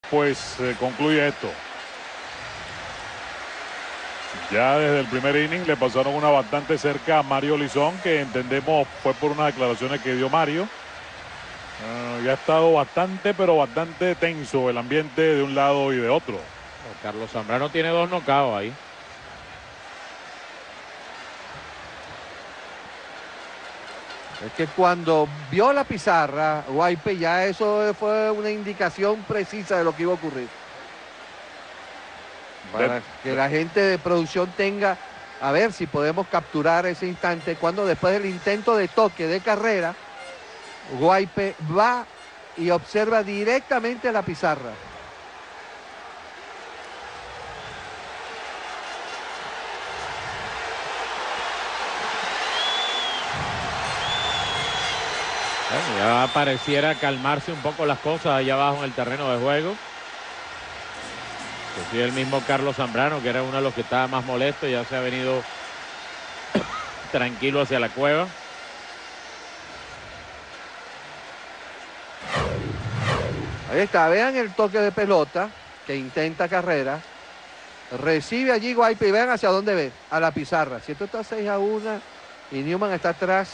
pues concluye esto. Ya desde el primer inning le pasaron una bastante cerca a Mario Lizón, que entendemos fue por unas declaraciones que dio Mario. Ya ha estado bastante, pero bastante tenso el ambiente de un lado y de otro. Carlos Zambrano tiene 2 knockouts ahí. Es que cuando vio la pizarra, Guaype, ya eso fue una indicación precisa de lo que iba a ocurrir. Para que la gente de producción tenga, a ver si podemos capturar ese instante, cuando después del intento de toque de carrera, Guaype va y observa directamente la pizarra. Bueno, ya pareciera calmarse un poco las cosas allá abajo en el terreno de juego. Que sí, el mismo Carlos Zambrano, que era uno de los que estaba más molesto, ya se ha venido tranquilo hacia la cueva. Ahí está, vean el toque de pelota que intenta Carrera. Recibe allí Guaype y vean hacia dónde ve, a la pizarra. Si esto está 6-1 y Newman está atrás.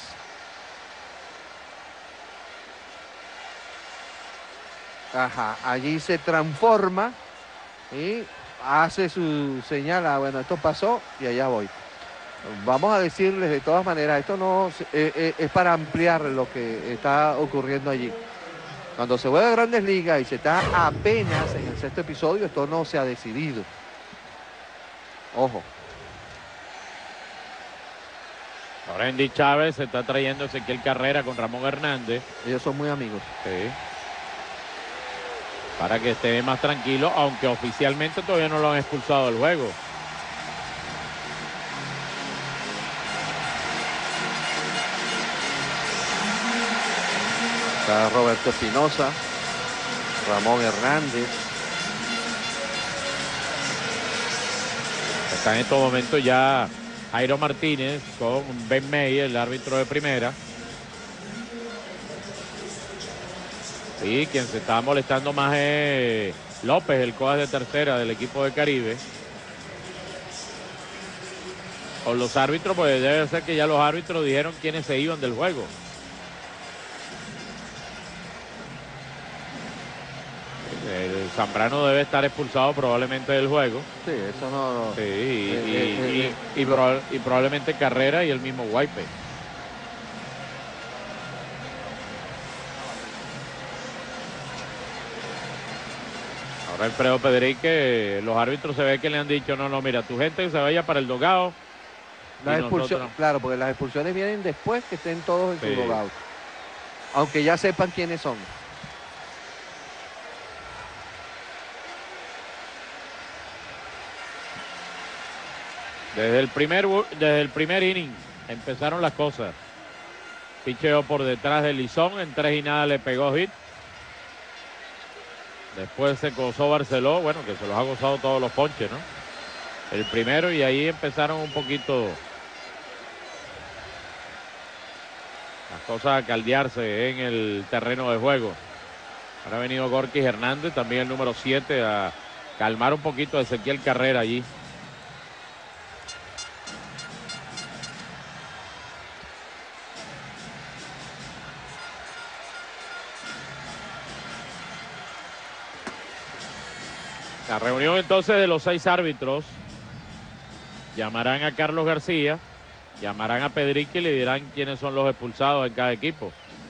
Ajá, allí se transforma y hace su señal. Bueno, esto pasó y allá voy. Vamos a decirles de todas maneras, esto no es para ampliar lo que está ocurriendo allí. Cuando se juega Grandes Ligas y se está apenas en el 6º episodio, esto no se ha decidido. Ojo. Ahora Andy Chávez se está trayendo Ezequiel Carrera con Ramón Hernández. Ellos son muy amigos. Sí. Para que esté más tranquilo, aunque oficialmente todavía no lo han expulsado del juego. Está Roberto Espinosa, Ramón Hernández. Está en estos momentos ya Jairo Martínez con Ben May, el árbitro de primera. Sí, quien se está molestando más es López, el coach de tercera del equipo de Caribe. Con los árbitros, pues debe ser que ya los árbitros dijeron quiénes se iban del juego. El Zambrano debe estar expulsado probablemente del juego. Sí, eso no. Sí, y probablemente Carrera y el mismo Guaype. Ahora Alfredo Pedrique, los árbitros se ve que le han dicho, no, mira, tu gente que se vaya para el dogado. Las expulsiones, claro, porque las expulsiones vienen después que estén todos en su dogado. Aunque ya sepan quiénes son. Desde el primer inning empezaron las cosas. Picheo por detrás de Lizón, en 3 y nada le pegó hit. Después se gozó Barceló, bueno, que se los ha gozado todos los ponches, ¿no? El primero, y ahí empezaron un poquito las cosas a caldearse en el terreno de juego. Ahora ha venido Gorky Hernández, también el número 7, a calmar un poquito a Ezequiel Carrera allí. La reunión entonces de los 6 árbitros. Llamarán a Carlos García, llamarán a Pedrique y le dirán quiénes son los expulsados en cada equipo.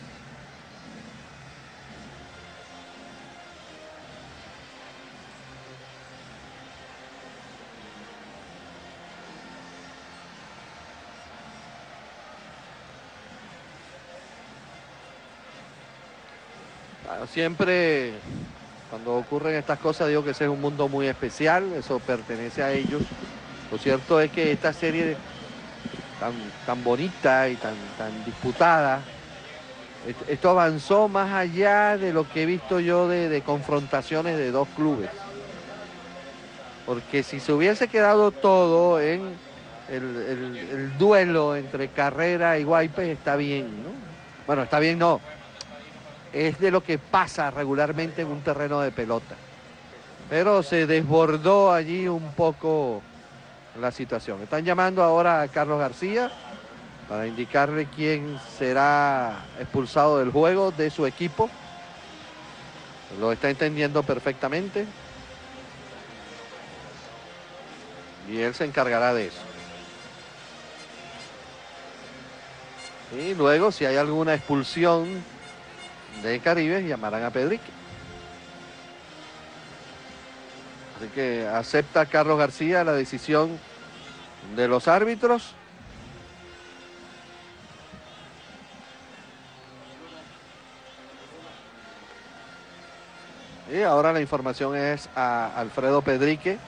Siempre cuando ocurren estas cosas digo que ese es un mundo muy especial, eso pertenece a ellos. Lo cierto es que esta serie tan bonita y tan disputada, esto avanzó más allá de lo que he visto yo de confrontaciones de 2 clubes. Porque si se hubiese quedado todo en el duelo entre Carrera y Guaype, está bien, ¿no? Bueno, está bien no. Es de lo que pasa regularmente en un terreno de pelota. pero se desbordó allí un poco la situación. Están llamando ahora a Carlos García para indicarle quién será expulsado del juego de su equipo. Lo está entendiendo perfectamente. Y él se encargará de eso. Y luego, si hay alguna expulsión de Caribe, llamarán a Pedrique. Así que acepta Carlos García la decisión de los árbitros. Y ahora la información es a Alfredo Pedrique,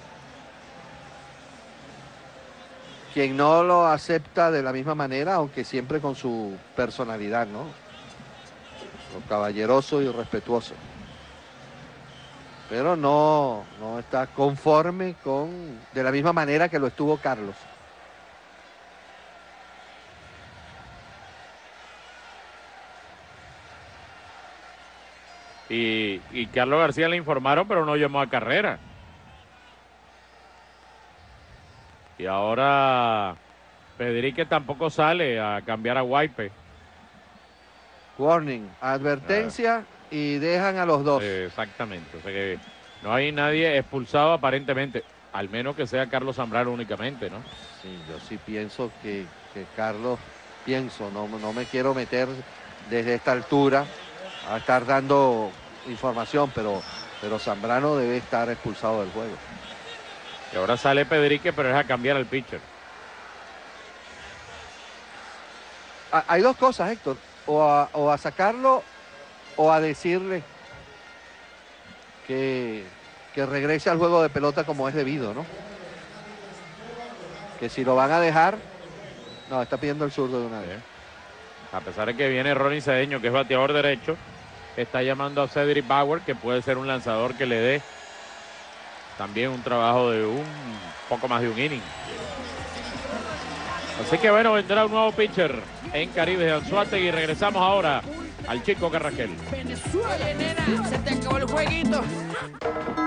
quien no lo acepta de la misma manera, aunque siempre con su personalidad, ¿no? Lo caballeroso y respetuoso. Pero no está conforme de la misma manera que lo estuvo Carlos. Y Carlos García le informaron, pero no llamó a carrera. Y ahora Pedrique tampoco sale a cambiar a Guaype. Warning, advertencia y dejan a los dos. Exactamente. O sea que no hay nadie expulsado aparentemente, al menos que sea Carlos Zambrano únicamente, ¿no? Sí, yo sí pienso que Carlos, no me quiero meter desde esta altura a estar dando información, pero Zambrano debe estar expulsado del juego. Y ahora sale Pedrique, pero es a cambiar al pitcher. Hay dos cosas, Héctor, o a sacarlo o a decirle que regrese al juego de pelota como es debido, ¿no? Que si lo van a dejar, no, está pidiendo el zurdo de una vez. A pesar de que viene Ronnie Cedeño, que es bateador derecho, está llamando a Cedric Bauer, que puede ser un lanzador que le dé también un trabajo de un poco más de un inning. Así que bueno, vendrá un nuevo pitcher en Caribe de Anzoátegui y regresamos ahora al Chico Carrasquel. Oye, nena, se te acabó el jueguito.